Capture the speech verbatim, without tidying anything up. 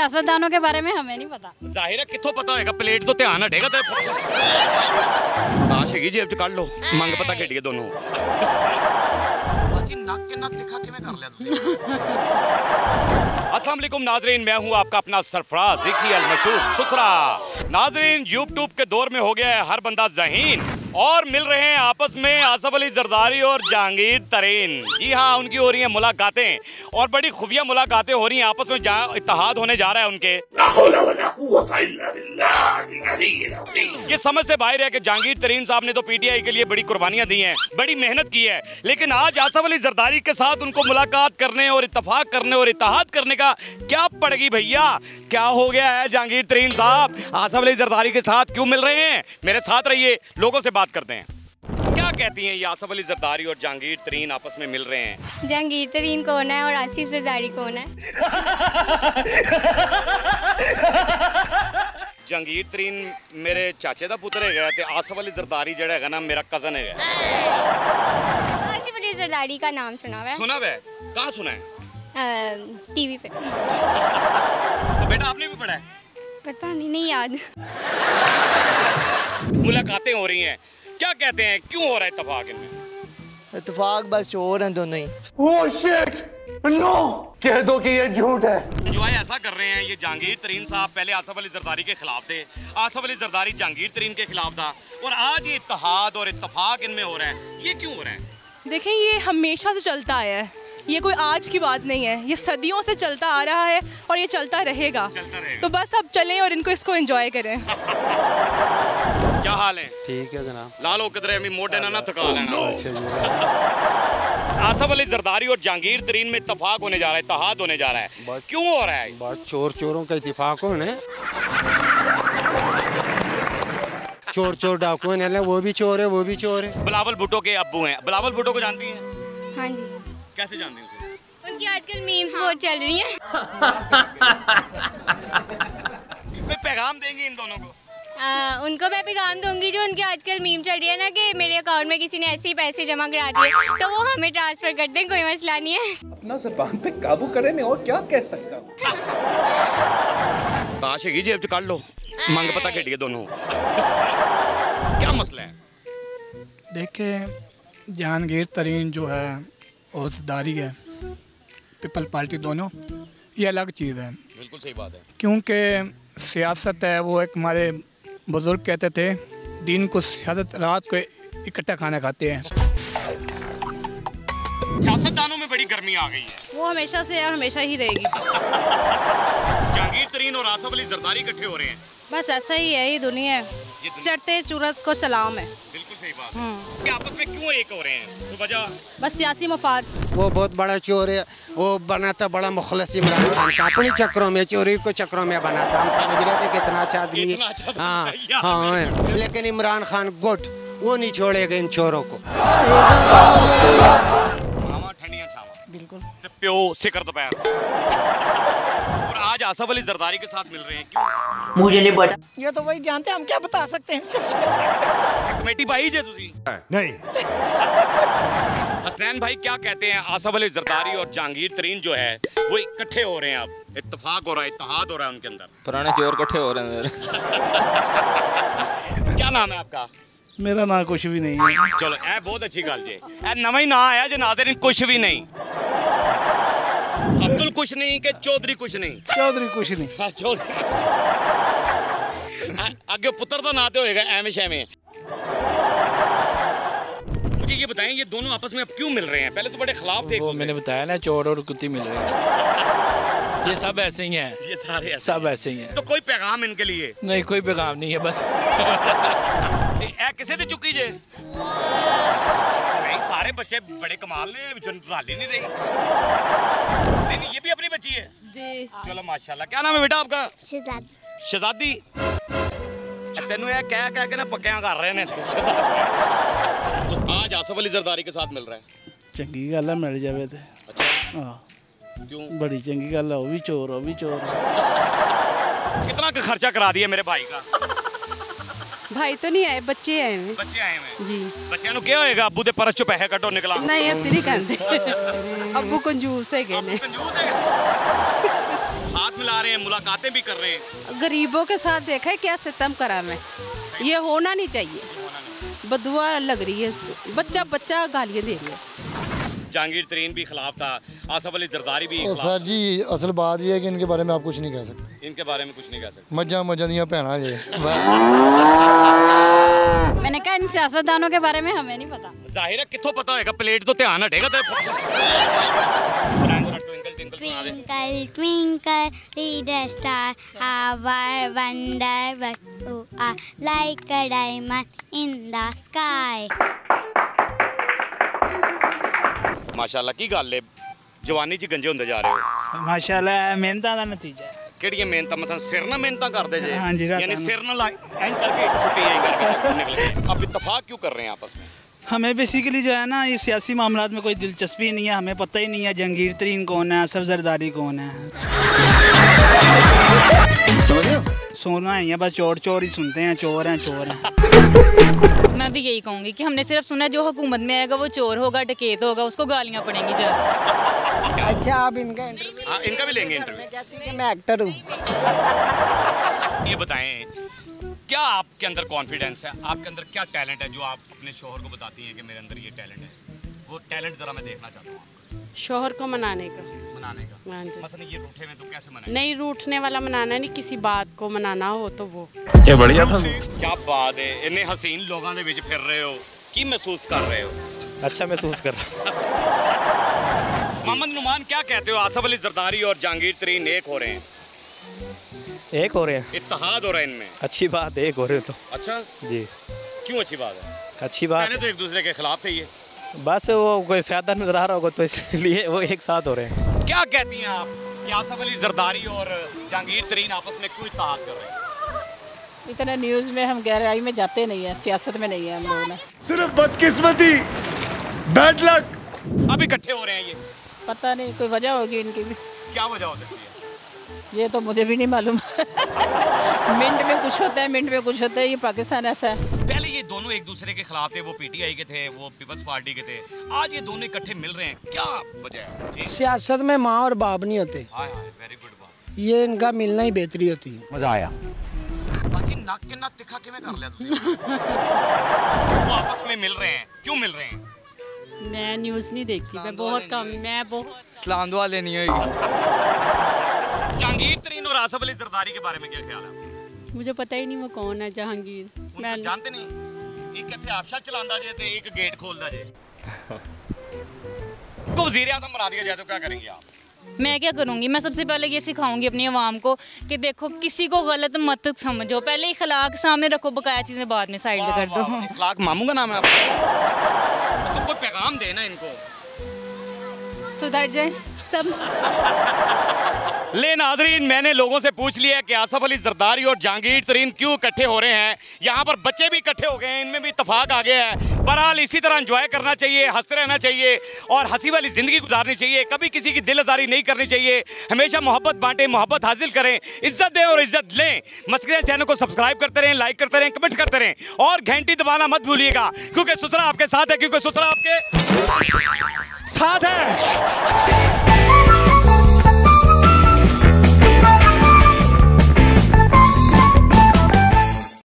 सियासतदानों के बारे में हमें नहीं पता। जाहिर है किथों पता होएगा, प्लेट तो ध्यान हटेगा ते ताश हैगी जेब च काढ़ लो, मंग पता खेडिए दोनों। बाजी नाक के नाक दिखा के मैं कर लिया तुझे। अस्सलाम वालेकुम नाजरीन, मैं हूं आपका अपना सरफराज विकी अल मशहूर सुसरा। नाजरीन, यूट्यूब के दौर में हो गया है हर बंदा ज़हीन और मिल रहे हैं आपस में आसफ अली जरदारी और जहांगीर तरीन। जी हाँ, उनकी हो रही हैं मुलाकातें और बड़ी खुफिया मुलाकातें हो रही हैं आपस में, जहाँ इत्तेहाद होने जा रहा है उनके। ये समझ से बाहर है कि जहांगीर तरीन साहब ने तो पीटीआई के लिए बड़ी कुर्बानियां दी हैं, बड़ी मेहनत की है, लेकिन आज आसफ अली जरदारी के साथ उनको मुलाकात करने और इत्तेफाक करने और इत्तेहाद करने का क्या पड़ेगी भैया? क्या हो गया है जहांगीर तरीन साहब आसफ अली जरदारी के साथ क्यों मिल रहे हैं? मेरे साथ रहिए, लोगों से बात करते हैं। क्या कहती हैं ये आसफ अली जरदारी और जहांगीर तरीन आपस में मिल रहे हैं? जहांगीर तरीन कौन है और आसिफ जरदारी कौन है? जहांगीर तरीन मेरे चाचे का पुत्र है ते आसफ अली जरदारी जड़ा है ना मेरा कजन है। आसिफ अली जरदारी का नाम सुना हुआ है? सुना हुआ है? कहाँ सुना है? टीवी पे। तो बेटा आपने भी पढ़ा है? पता नहीं, नहीं याद। मुलाकातें हो रही हैं, क्या कहते हैं क्यों हो रहा है इत्तेफाक इनमें? इत्तेफाक बस और हैं दोनों ही। ओह शिट, नो, कह दो कि ये झूठ है। जो है ऐसा कर रहे हैं, ये जहांगीर तरीन साहब पहले आसफ अली जरदारी के खिलाफ थे, आसफ अली जरदारी जहांगीर तरीन के खिलाफ था, और आज ये इत्तेहाद और इत्तेफाक इनमें हो रहा है। ये क्यों हो रहा है? देखें, ये हमेशा से चलता आया है, ये कोई आज की बात नहीं है, ये सदियों से चलता आ रहा है और ये चलता रहेगा, चलता रहेगा। तो बस अब चलें और इनको इसको एंजॉय करें। क्या हाल है? ठीक है जनाब। लालो किधर है? मोटे ना ना थका लेना। अच्छा जी। आसफ अली जरदारी और जहांगीर तरीन में इत्तेफाक होने जा रहा है, इत्तेहाद होने जा रहा है, क्यों हो रहा है? बात चोर चोरों का इत्तेफाक होने, चोर चोर डाकू है, वो भी चोर है वो भी चोर है। बिलावल भुट्टो के अब्बू हैं, बिलावल भुट्टो को जानती हैं? हाँ जी। कैसे जानती हैं उसे? उनकी आजकल मीम्स बहुत चल रही हैं। कोई पैगाम देंगे इन दोनों को? आ, उनको मैं पैगाम दूंगी जो उनके आजकल मीम चल रही है ना कि मेरे अकाउंट में किसी ने ऐसे ही पैसे जमा करा दिए, तो वो हमें ट्रांसफर कर दें, कोई मसला नहीं है। अपना ज़बान पे काबू करें, मैं और क्या कह सकता हूँ। ताश हैगी जेब च काढ़ लो, मंग पता खेडिए दोनों। क्या मसला है? देखे, जहांगीर तरीन जो है और जरदारी है, पीपल पार्टी, दोनों ये अलग चीज़ है। बिल्कुल सही बात है। क्योंकि सियासत है, वो एक हमारे बुजुर्ग कहते थे, दिन को सियासत, रात को इकट्ठा खाना खाते हैं। सियासतदानों में बड़ी गर्मी आ गई है। वो हमेशा से और हमेशा ही रहेगी। जहांगीर तरीन और आसफ अली जरदारी इकट्ठे हो रहे हैं। बस ऐसा ही है, ये दुनिया है, चढ़ते चूरत को सलाम है। बिल्कुल सही बात है। कि आपस में क्यों एक हो रहे हैं? तो वजह बस सियासी मफाद। वो बहुत बड़ा चोर है, वो बनाता बड़ा मुखलस इमरान खान का, अपनी चक्रों में, चोरी को चक्रों में बनाता। हम समझ रहे थे कितना अच्छा आदमी है, हाँ हाँ, लेकिन इमरान खान गुड, वो नहीं छोड़ेगा इन चोरों को। ठंडियां छावा बिल्कुल, प्यो सिकर दोपहर। और आज आसफ अली जरदारी के साथ मिल रहे हैं, क्यों? मुझे नहीं पता, ये तो वही जानते हैं, हम क्या बता सकते हैं। कमेटी भाई जे तुसी नहीं। हसनैन भाई क्या कहते हैं? आसफ अली जरदारी और जहांगीर तरीन जो है वो इकट्ठे हो रहे हैं, अब इत्तेफाक हो रहा है, इत्तेहाद हो रहा है उनके अंदर। पुराने चोर इकट्ठे हो रहे हैं। क्या नाम है आपका? मेरा नाम कुछ भी नहीं है। चलो ए बहुत अच्छी गल जे, ए नवा ही ना आया जे नाज़रीन, कुछ भी नहीं। अब्दुल कुछ नहीं के चौधरी कुछ नहीं? चौधरी कुछ नहीं। हाँ, चौधरी कुछ। आगे पुत्र तो नाते होएगा एवं शैमे। मुझे ये बताएं, ये दोनों आपस में अब क्यों मिल रहे हैं? पहले तो बड़े खिलाफ थे। वो मैंने बताया ना, चोर और कुत्ती मिल रहे हैं। ये सब ऐसे ही हैं, ये सारे ऐसे सब ऐसे ही हैं। तो कोई पैगाम इनके लिए? नहीं, कोई पैगाम नहीं है, बस ए किसे दी चुकी जे? नहीं, सारे बच्चे बड़े कमाल ने, राली नहीं रही। नहीं नहीं, ये भी अपनी बच्ची है जी। चलो माशाल्लाह। क्या नाम है बेटा आपका? शहजादी। शहजादी। तेनू ये कह कह के ना पक्कियां कर रहे हैं। तो आज आसफ अली जरदारी के साथ मिल रहा है, चंगी गल है, मिल जावे ते। अच्छा, हाँ, क्यों? बड़ी चंगी गल है, वो भी चोर, वो भी चोर। कितना का खर्चा करा दिया मेरे भाई का? भाई तो नहीं आए, बच्चे आए हैं। बच्चे आए हैं जी। बच्चों को क्या होएगा? अब्बू दे परस चो पैसे कटो निकला। नहीं, ऐसे नहीं कहते। अब्बू कंजूस है, कहने कंजूस है। हाथ में मिला रहे हैं, मुलाकातें भी कर रहे हैं। गरीबों के साथ देखा है क्या सितम करा मैं, ये होना नहीं चाहिए, बदुआ लग रही है इसको, बच्चा बच्चा गालियाँ दे रही है। जहांगीर तरीन भी खिलाफ था, आसफ अली जरदारी भी ओ सर जी असल बात यह है कि इनके बारे में आप कुछ नहीं कह सकते। इनके बारे में कुछ नहीं कह सकते। मजा मजा दियाँ भैना जे मैंने कहा इन सियासतदानों के बारे में हमें नहीं पता। जाहिर है कित्थों पता होगा, प्लेट तो ध्यान हटेगा। Twinkle, twinkle, little star, how I wonder what you are, like a diamond in the sky. माशाल्लाह की गल है, जवानी च गंजे होंदे जा रहे हो। माशाल्लाह मेहनतां दा नतीजा है। ਕਿਹੜੀਆਂ ਮਿਹਨਤਾਂ ਮਸਲ ਸਿਰ ਨਾਲ ਮਿਹਨਤਾਂ ਕਰਦੇ ਜੇ हाँ जी, रात यानी में। सिर ना लाए एंड करके इट छुट्टी है इधर निकले। अब इत्तेफाक क्यों कर रहे हैं आपस में? हमें बेसिकली जो है ना ये सियासी मामलात में कोई दिलचस्पी नहीं है, हमें पता ही नहीं है जहांगीर तरीन कौन है, असफ जरदारी कौन है। समझ रहे हो? सोना है बस चोर चोर ही सुनते हैं, चोर हैं चोर हैं। मैं भी यही कहूँगी कि हमने सिर्फ सुना जो हुकूमत में आएगा वो चोर होगा, डकैत होगा, उसको गालियाँ पड़ेंगी जस्ट। अच्छा आप इनका इंटरव्यू? हाँ इनका भी लेंगे इंटरव्यू। मैं कहती हूँ कि मैं एक्टर हूँ। ये बताएं क्या आपके अंदर कॉन्फिडेंस है, आपके अंदर क्या टैलेंट है जो आप अपने शोहर को बताती हैं कि मेरे अंदर ये टैलेंट है? वो टैलेंट जरा मैं देखना चाहता हूँ। शोहर को मनाने का। मनाने का? हाँ जी। मसलन ये रूठे में तो कैसे मनाएं? नहीं रूठने वाला मनाना नहीं, किसी बात को मनाना हो तो वो। क्या बढ़िया था। क्या बात है, इन्ने हसीन लोगों के बीच फिर रहे हो, की महसूस कर रहे हो? अच्छा महसूस कर रहा हूं। मोहम्मद नुमान क्या कहते हो, आसफ अली जरदारी और जहांगीर तरीन एक हो रहे हैं? एक हो रहे हैं, इत्तेहाद हो रहा है इनमें। अच्छी बात है, एक हो रहे हो तो। अच्छा जी क्यों अच्छी बात है? अच्छी बात पहले तो एक दूसरे के खिलाफ थे ये। बस वो कोई फायदा नजर आ रहा होगा तो इसलिए वो एक साथ हो रहे हैं। क्या कहती हैं आप कि आसफ अली जरदारी और जहांगीर तरीन आपस में क्यों इत्तेहाद कर रहे हैं? इतना न्यूज़ में हम गहराई में जाते नहीं है, सियासत में नहीं है हम लोगों ने। सिर्फ बदकिस्मती, बैड लक। अब इकट्ठे हो रहे हैं ये, पता नहीं कोई वजह होगी इनकी भी। क्या वजह हो सकती है? ये तो मुझे भी नहीं मालूम। मिनट में कुछ होता है, मिनट में कुछ होता है, ये पाकिस्तान ऐसा है। पहले ये दोनों एक दूसरे के खिलाफ थे, वो पीटीआई के थे, वो पीपल्स पार्टी के थे, आज ये दोनों इकट्ठे मिल रहे हैं, क्या वजह है? जी? सियासत में माँ और बाप नहीं होते। हाय हाय वेरी गुड बात। ये इनका मिलना ही बेहतरी होती है। मजा आया। बाकी नाक के नाक तिखा किवें कर लिया तुसीं? वो आपस में मिल रहे हैं, क्यों मिल रहे हैं? मैं न्यूज़ नहीं देखती, मैं बहुत कम, मैं बहुत सलाम दुआ लेनी होगी। जहांगीर तरीन और आसफ अली जरदारी के बारे में क्या ख्याल है? मुझे पता ही नहीं वो कौन है जहांगीर। मैं जानते नहीं, एक कहते आपशा चलांदा जे ते एक गेट खोलदा जे। को वज़ीर आज़म बना दिया जाए तो क्या करेंगे आप? मैं क्या करूँगी, मैं सबसे पहले ये सिखाऊंगी अपनी आवाम को कि देखो किसी को गलत मत समझो, पहले इखलाक सामने रखो, बकाया चीज़ें बाद में साइड में कर दो। इखलाक मामू का नाम है आपका? तो कोई पैगाम देना इनको, सुधर जाए सब। ले नाजरीन, मैंने लोगों से पूछ लिया कि आसफ अली जरदारी और जहांगीर तरीन क्यों इकट्ठे हो रहे हैं। यहाँ पर बच्चे भी इकट्ठे हो गए हैं, इनमें भी इत्तेफाक आ गया है। बहरहाल इसी तरह एंजॉय करना चाहिए, हंसते रहना चाहिए और हंसी वाली ज़िंदगी गुजारनी चाहिए। कभी किसी की दिल आज़ारी नहीं करनी चाहिए, हमेशा मोहब्बत बांटें, मोहब्बत हासिल करें, इज्जत दें और इज्जत लें। मस्करियाँ चैनल को सब्सक्राइब करते रहें, लाइक करते रहें, कमेंट करते रहें और घंटी दबाना मत भूलिएगा, क्योंकि सुथरा आपके साथ है, क्योंकि सुथरा आपके साथ है।